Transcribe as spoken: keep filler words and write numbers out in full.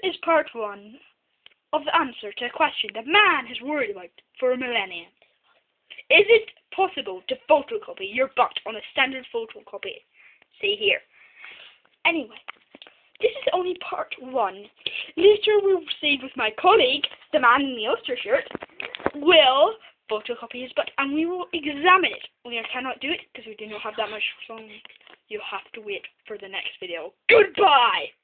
is part one of the answer to a question that man has worried about for a millennium. Is it possible to photocopy your butt on a standard photocopy? See here. Anyway, this is only part one. Later we'll see with my colleague, the man in the Ulster shirt, will photocopy his butt and we will examine it. Only I cannot do it because we do not have that much time. You have to wait for the next video. Goodbye!